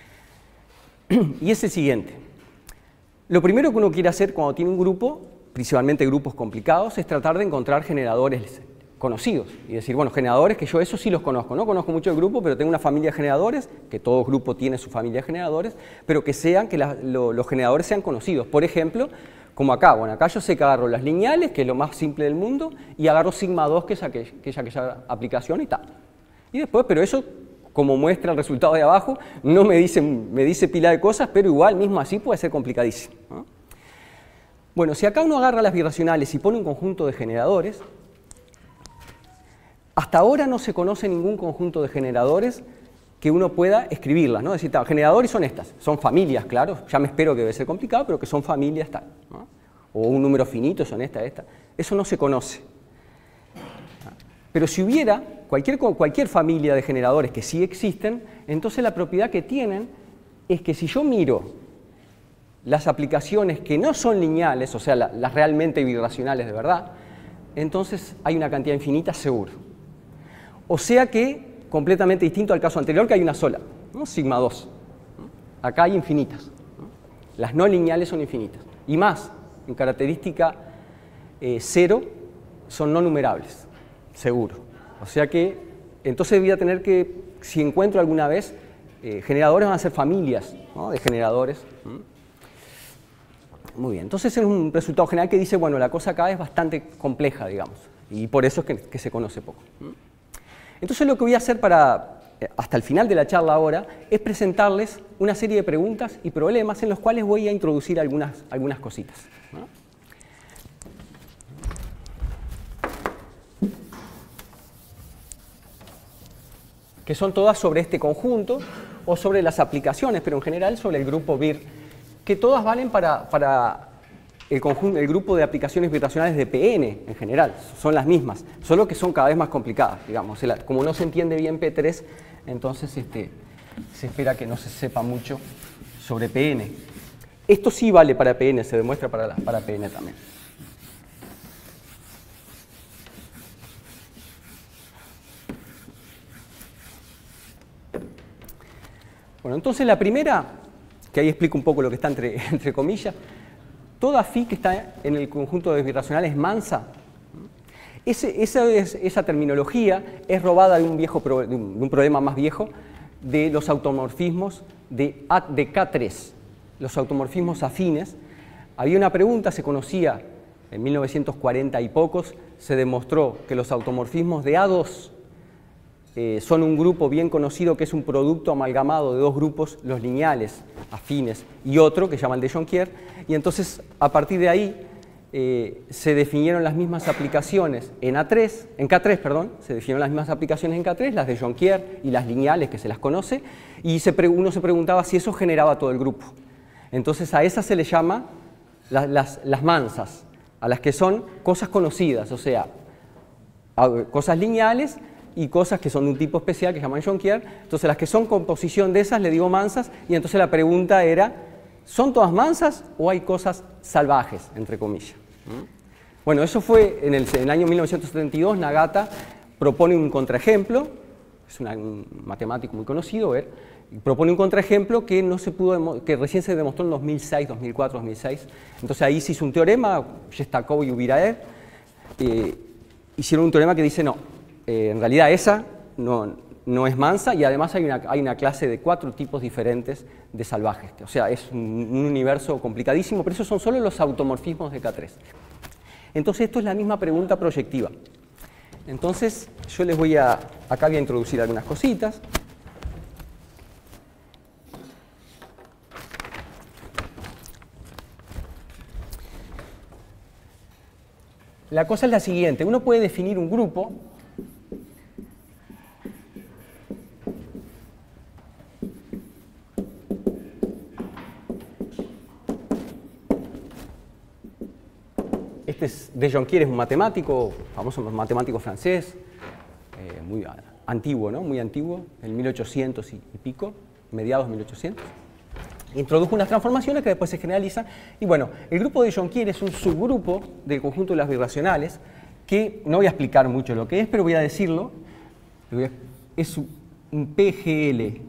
Y es el siguiente. Lo primero que uno quiere hacer cuando tiene un grupo, principalmente grupos complicados, es tratar de encontrar generadores conocidos. Y decir, bueno, generadores que yo esos sí los conozco. No conozco mucho el grupo, pero tengo una familia de generadores, que todo grupo tiene su familia de generadores, pero que los generadores sean conocidos. Por ejemplo, como acá, bueno, acá yo sé que agarro las lineales, que es lo más simple del mundo, y agarro sigma 2, que es aquella aplicación y tal. Y después, pero eso como muestra el resultado de abajo, no me dice pila de cosas, pero igual mismo así puede ser complicadísimo, ¿no? Bueno, si acá uno agarra las birracionales y pone un conjunto de generadores, hasta ahora no se conoce ningún conjunto de generadores que uno pueda escribirlas, ¿no? Es decir, generadores son estas, son familias, claro, ya me espero que debe ser complicado, pero que son familias tal, ¿no? O un número finito son esta. Eso no se conoce. Pero si hubiera cualquier familia de generadores que sí existen, entonces la propiedad que tienen es que si yo miro las aplicaciones que no son lineales, o sea, las realmente birracionales de verdad, entonces hay una cantidad infinita seguro. O sea que, completamente distinto al caso anterior, que hay una sola, ¿no? Sigma 2. Acá hay infinitas, ¿no? Las no lineales son infinitas. Y más, en característica 0 son no numerables. Seguro. O sea que, entonces voy a tener que, si encuentro alguna vez, generadores van a ser familias, ¿no? De generadores. Muy bien. Entonces es un resultado general que dice, bueno, la cosa acá es bastante compleja, digamos. Y por eso es que se conoce poco. Entonces lo que voy a hacer hasta el final de la charla ahora, es presentarles una serie de preguntas y problemas en los cuales voy a introducir algunas cositas, ¿no? Que son todas sobre este conjunto o sobre las aplicaciones, pero en general sobre el grupo BIR, que todas valen para el grupo de aplicaciones birracionales de PN en general, son las mismas, solo que son cada vez más complicadas, digamos. Como no se entiende bien P3, entonces se espera que no se sepa mucho sobre PN. Esto sí vale para PN, se demuestra para PN también. Bueno, entonces la primera, que ahí explico un poco lo que está entre comillas, toda phi que está en el conjunto de birracionales mansa, esa terminología es robada de un problema más viejo de los automorfismos de K3, los automorfismos afines. Había una pregunta, se conocía en 1940 y pocos, se demostró que los automorfismos de A2 son un grupo bien conocido que es un producto amalgamado de dos grupos, los lineales afines y otro que llaman de Jonquière, y entonces a partir de ahí se definieron las mismas aplicaciones en K3, perdón, se definieron las mismas aplicaciones en K3, las de Jonquière y las lineales que se las conoce, y uno se preguntaba si eso generaba todo el grupo. Entonces a esas se les llama las mansas, a las que son cosas conocidas, o sea, cosas lineales y cosas que son de un tipo especial que se llaman Jonquière. Entonces las que son composición de esas le digo mansas, y entonces la pregunta era, ¿son todas mansas o hay cosas salvajes, entre comillas? Bueno, eso fue en el año 1972, Nagata propone un contraejemplo, es un matemático muy conocido, propone un contraejemplo que que recién se demostró en 2006, 2004, 2006. Entonces ahí se hizo un teorema, Shestakov y Ubiraev hicieron un teorema que dice no, en realidad esa no es mansa, y además hay una clase de 4 tipos diferentes de salvajes. O sea, es un universo complicadísimo, pero esos son solo los automorfismos de K3. Entonces esto es la misma pregunta proyectiva. Entonces yo acá voy a introducir algunas cositas. La cosa es la siguiente, uno puede definir un grupo de Jonquière es un matemático, famoso matemático francés, muy antiguo, ¿no? Muy antiguo, en 1800 y pico, mediados de 1800. Introdujo unas transformaciones que después se generalizan. Y bueno, el grupo de Jonquière es un subgrupo del conjunto de las birracionales, que no voy a explicar mucho lo que es, pero voy a decirlo. Es un PGL2.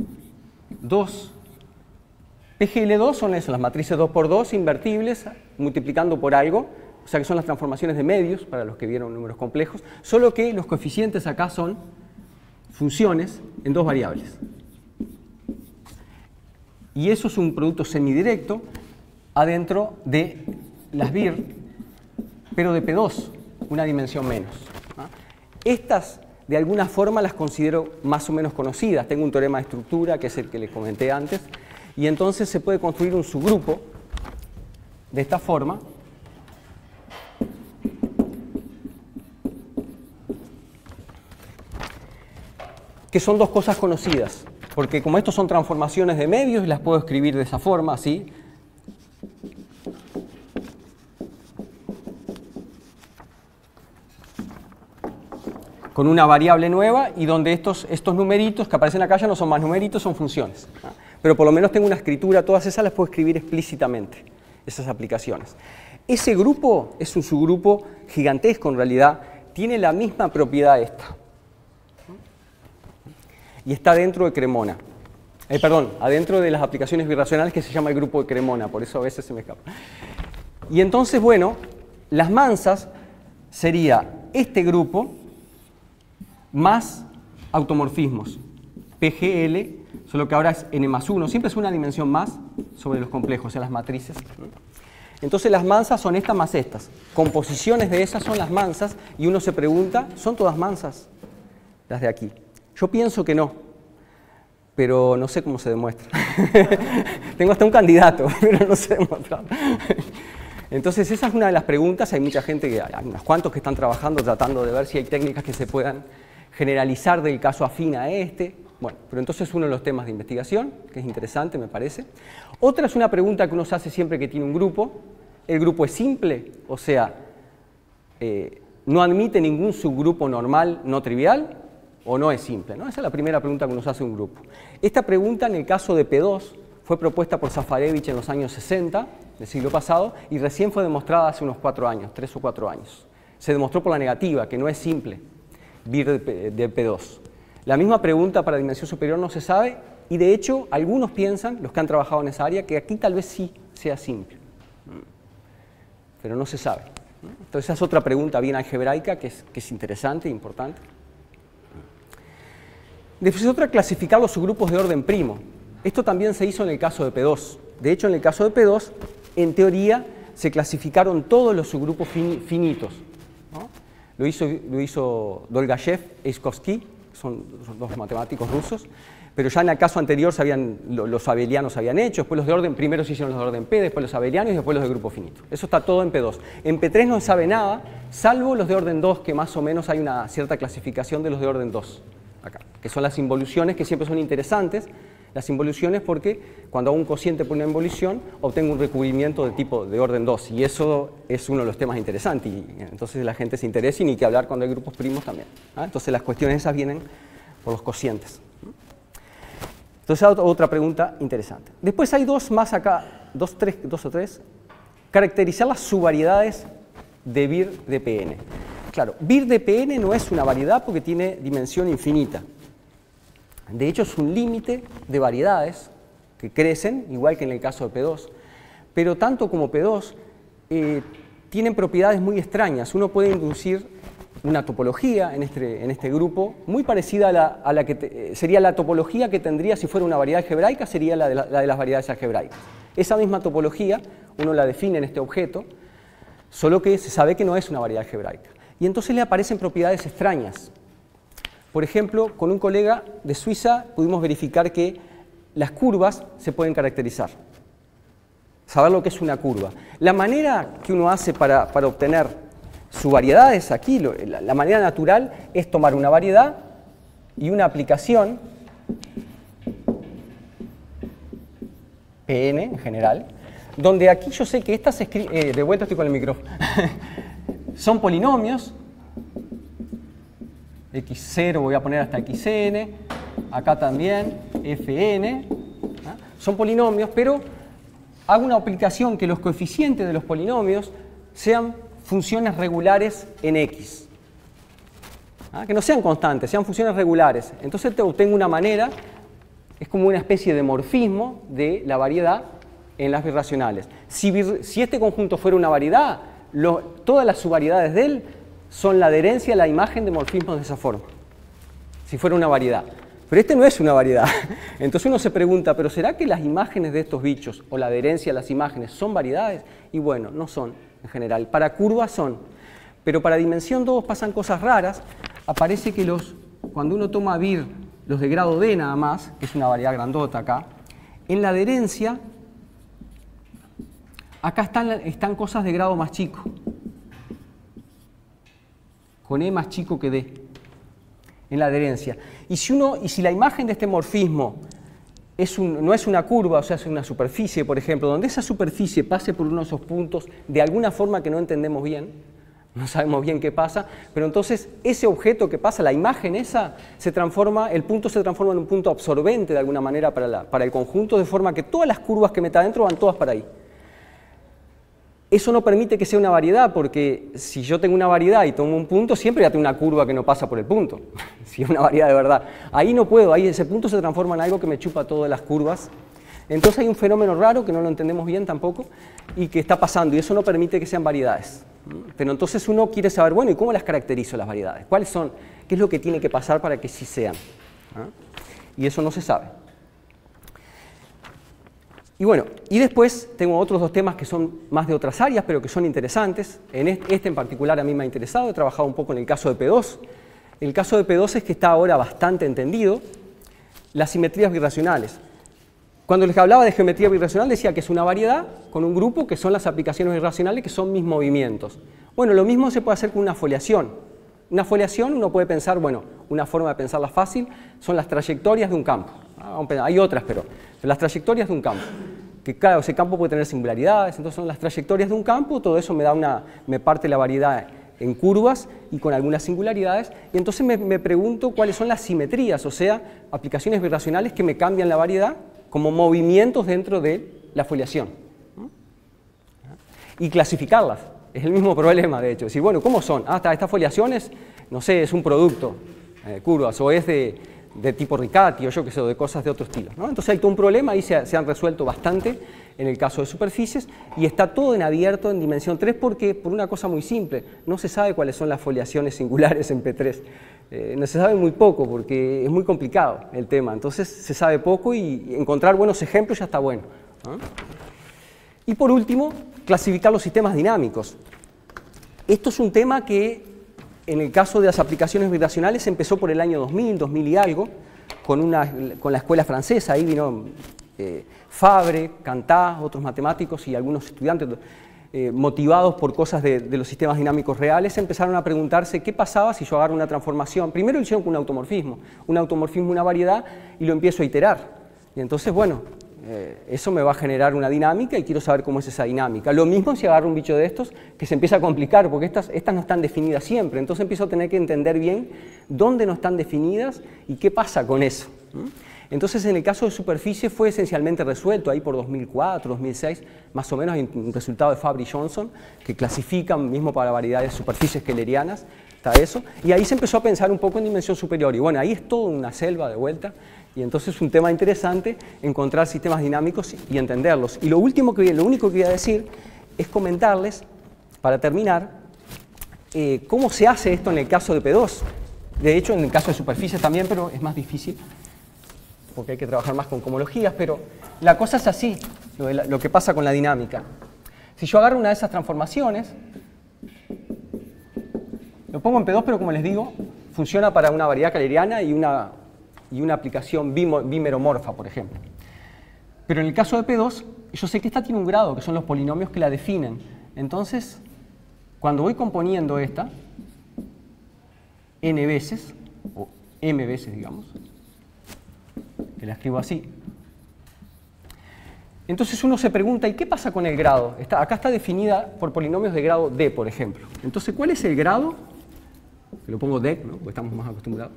PGL2 son eso, las matrices 2×2 invertibles, multiplicando por algo. O sea que son las transformaciones de medios, para los que vieron números complejos, solo que los coeficientes acá son funciones en 2 variables. Y eso es un producto semidirecto adentro de las BIR, pero de P2, una dimensión menos. Estas de alguna forma las considero más o menos conocidas. Tengo un teorema de estructura, que es el que les comenté antes, y entonces se puede construir un subgrupo de esta forma, que son dos cosas conocidas, porque como estos son transformaciones de medios, las puedo escribir de esa forma, así. Con una variable nueva y donde estos numeritos que aparecen acá ya no son más numeritos, son funciones. Pero por lo menos tengo una escritura, todas esas las puedo escribir explícitamente, esas aplicaciones. Ese grupo es un subgrupo gigantesco en realidad, tiene la misma propiedad esta. Y está dentro de Cremona. Adentro de las aplicaciones birracionales que se llama el grupo de Cremona, por eso a veces se me escapa. Y entonces, bueno, las mansas sería este grupo más automorfismos, PGL, solo que ahora es n+1, siempre es una dimensión más sobre los complejos, o sea, las matrices. Entonces las mansas son estas más estas. Composiciones de esas son las mansas y uno se pregunta, ¿son todas mansas las de aquí? Yo pienso que no, pero no sé cómo se demuestra. Tengo hasta un candidato, pero no sé demostrar. Entonces esa es una de las preguntas, hay mucha gente, hay unos cuantos que están trabajando tratando de ver si hay técnicas que se puedan generalizar del caso afín a este. Bueno, pero entonces es uno de los temas de investigación, que es interesante, me parece. Otra es una pregunta que uno se hace siempre que tiene un grupo. ¿El grupo es simple? O sea, ¿no admite ningún subgrupo normal no trivial? ¿O no es simple? ¿No? Esa es la primera pregunta que uno se hace un grupo. Esta pregunta, en el caso de P2, fue propuesta por Zafarevich en los años 60 del siglo pasado y recién fue demostrada hace unos 4 años, 3 o 4 años. Se demostró por la negativa, que no es simple. BIR de P2. La misma pregunta para dimensión superior no se sabe y de hecho algunos piensan, los que han trabajado en esa área, que aquí tal vez sí sea simple, pero no se sabe. Entonces esa es otra pregunta bien algebraica que es interesante e importante. Después otra, clasificar los subgrupos de orden primo. Esto también se hizo en el caso de P2. De hecho en el caso de P2, en teoría, se clasificaron todos los subgrupos finitos, ¿no? Lo hizo Dolgachev e Iskovsky, son dos matemáticos rusos, pero ya en el caso anterior los abelianos habían hecho, después los de orden, primero se hicieron los de orden P, después los abelianos y después los de grupo finito. Eso está todo en P2. En P3 no se sabe nada, salvo los de orden 2, que más o menos hay una cierta clasificación de los de orden 2, acá, que son las involuciones, que siempre son interesantes. Las involuciones porque cuando hago un cociente por una involución obtengo un recubrimiento de tipo de orden 2 y eso es uno de los temas interesantes y entonces la gente se interesa y ni que hablar cuando hay grupos primos también. Entonces las cuestiones esas vienen por los cocientes. Entonces otra pregunta interesante. Después hay dos más acá, dos o tres, caracterizar las subvariedades de BIR de Pn. Claro, BIR de Pn no es una variedad porque tiene dimensión infinita. De hecho, es un límite de variedades que crecen, igual que en el caso de P2, pero tanto como P2 tienen propiedades muy extrañas. Uno puede inducir una topología en este grupo muy parecida a la que sería la topología que tendría si fuera una variedad algebraica, sería la de las variedades algebraicas. Esa misma topología uno la define en este objeto, solo que se sabe que no es una variedad algebraica. Y entonces le aparecen propiedades extrañas. Por ejemplo, con un colega de Suiza pudimos verificar que las curvas se pueden caracterizar. Saber lo que es una curva. La manera que uno hace para obtener subvariedades aquí, la manera natural es tomar una variedad y una aplicación, Pn en general, donde aquí yo sé que estas se escriben, de vuelta estoy con el micrófono, son polinomios, x0 voy a poner hasta xn, acá también fn, son polinomios, pero hago una aplicación que los coeficientes de los polinomios sean funciones regulares en x, que no sean constantes, sean funciones regulares. Entonces obtengo una manera, es como una especie de morfismo de la variedad en las birracionales. Si este conjunto fuera una variedad, todas las subvariedades de él son la adherencia a la imagen de morfismos de esa forma, si fuera una variedad. Pero este no es una variedad. Entonces uno se pregunta, ¿pero será que las imágenes de estos bichos o la adherencia a las imágenes son variedades? Y bueno, no son en general. Para curvas son, pero para dimensión 2 pasan cosas raras. aparece que cuando uno toma vir los de grado D nada más, que es una variedad grandota acá, en la adherencia, acá están cosas de grado más chico, con E más chico que D, en la adherencia. Y si la imagen de este morfismo no es una curva, o sea, es una superficie, por ejemplo, donde esa superficie pase por uno de esos puntos de alguna forma que no entendemos bien, no sabemos bien qué pasa, pero entonces ese objeto que pasa, la imagen esa, el punto se transforma en un punto absorbente de alguna manera para el conjunto, de forma que todas las curvas que meta adentro van todas para ahí. Eso no permite que sea una variedad, porque si yo tengo una variedad y tomo un punto, siempre ya tengo una curva que no pasa por el punto, si es una variedad de verdad. Ahí no puedo, ahí ese punto se transforma en algo que me chupa todas las curvas. Entonces hay un fenómeno raro que no lo entendemos bien tampoco y que está pasando, y eso no permite que sean variedades. Pero entonces uno quiere saber, bueno, ¿y cómo las caracterizo las variedades? ¿Cuáles son? ¿Qué es lo que tiene que pasar para que sí sean? Y eso no se sabe. Y bueno, y después tengo otros dos temas que son más de otras áreas, pero que son interesantes. Este en particular a mí me ha interesado, he trabajado un poco en el caso de P2. El caso de P2 es que está ahora bastante entendido, las simetrías birracionales. Cuando les hablaba de geometría birracional decía que es una variedad con un grupo que son las aplicaciones birracionales, que son mis movimientos. Bueno, lo mismo se puede hacer con una foliación. Una foliación uno puede pensar, bueno, una forma de pensarla fácil son las trayectorias de un campo. Hay otras, pero las trayectorias de un campo. Que claro, ese campo puede tener singularidades, entonces son las trayectorias de un campo, todo eso me parte la variedad en curvas y con algunas singularidades, y entonces me pregunto cuáles son las simetrías, o sea, aplicaciones birracionales que me cambian la variedad como movimientos dentro de la foliación. Y clasificarlas, es el mismo problema de hecho. Decir, bueno, ¿cómo son? Estas foliaciones, no sé, es un producto, curvas, o es de tipo Riccati, o yo qué sé, de cosas de otro estilo, ¿no? Entonces hay todo un problema, ahí se han resuelto bastante en el caso de superficies, y está todo en abierto en dimensión 3 porque, por una cosa muy simple, no se sabe cuáles son las foliaciones singulares en P3. No se sabe muy poco porque es muy complicado el tema, entonces se sabe poco y encontrar buenos ejemplos ya está bueno, ¿no? Y por último, clasificar los sistemas dinámicos. Esto es un tema que en el caso de las aplicaciones birracionales empezó por el año 2000, 2000 y algo, con la escuela francesa. Ahí vino Fabre, Cantá, otros matemáticos y algunos estudiantes motivados por cosas de los sistemas dinámicos reales, empezaron a preguntarse qué pasaba si yo agarro una transformación. Primero lo hicieron con un automorfismo, una variedad, y lo empiezo a iterar. Y entonces, bueno, eso me va a generar una dinámica y quiero saber cómo es esa dinámica. Lo mismo si agarro un bicho de estos, que se empieza a complicar, porque estas no están definidas siempre. Entonces empiezo a tener que entender bien dónde no están definidas y qué pasa con eso. Entonces, en el caso de superficie fue esencialmente resuelto, ahí por 2004, 2006, más o menos hay un resultado de Fabre y Johnson, que clasifican mismo para variedades superficies keylerianas, está eso, y ahí se empezó a pensar un poco en dimensión superior, y bueno, ahí es toda una selva de vuelta, y entonces es un tema interesante encontrar sistemas dinámicos y entenderlos. Y lo único que quería decir es comentarles, para terminar, cómo se hace esto en el caso de P2. De hecho, en el caso de superficies también, pero es más difícil, porque hay que trabajar más con cohomologías, pero la cosa es así, lo que pasa con la dinámica. Si yo agarro una de esas transformaciones, lo pongo en P2, pero como les digo, funciona para una variedad keyleriana y una aplicación bimeromorfa, por ejemplo. Pero en el caso de P2, yo sé que esta tiene un grado, que son los polinomios que la definen. Entonces, cuando voy componiendo esta, n veces, o m veces, digamos, que la escribo así. Entonces uno se pregunta, ¿y qué pasa con el grado? Acá está definida por polinomios de grado D, por ejemplo. Entonces, ¿cuál es el grado? Que lo pongo D, ¿no? Porque estamos más acostumbrados.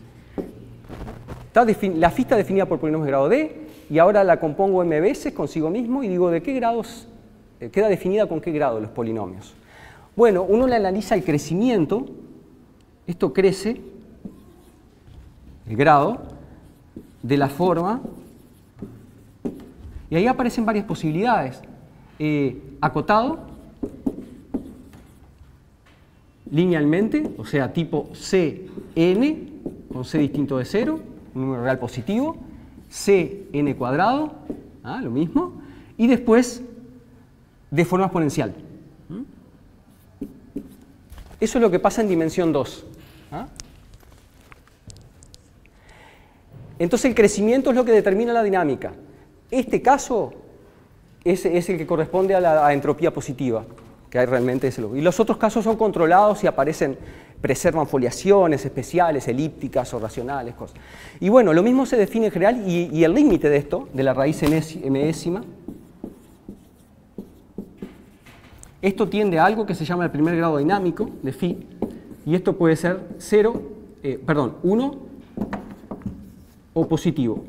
La phi está definida por polinomios de grado D, y ahora la compongo m veces consigo mismo y digo, ¿de qué grados? Queda definida con qué grado los polinomios. Bueno, uno le analiza el crecimiento, esto crece, el grado, de la forma, y ahí aparecen varias posibilidades. Acotado, linealmente, o sea, tipo Cn, con C distinto de 0, un número real positivo, Cn cuadrado, lo mismo, y después de forma exponencial. Eso es lo que pasa en dimensión 2. Entonces el crecimiento es lo que determina la dinámica. Este caso es el que corresponde a la entropía positiva, que hay realmente y los otros casos son controlados y preservan foliaciones especiales, elípticas o racionales, cosas. Y bueno, lo mismo se define en general y el límite de esto, de la raíz mésima, esto tiende a algo que se llama el primer grado dinámico de phi, y esto puede ser 1 o positivo,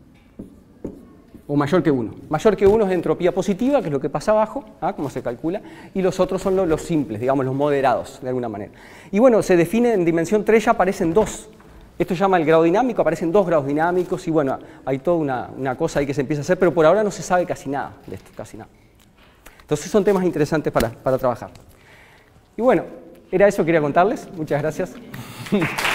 o mayor que 1. Mayor que 1 es entropía positiva, que es lo que pasa abajo, como se calcula, y los otros son los simples, digamos, los moderados, de alguna manera. Y bueno, se define en dimensión 3, ya aparecen 2. Esto se llama el grado dinámico, aparecen 2 grados dinámicos, y bueno, hay toda una cosa ahí que se empieza a hacer, pero por ahora no se sabe casi nada de esto, casi nada. Entonces son temas interesantes para trabajar. Y bueno, era eso que quería contarles. Muchas gracias.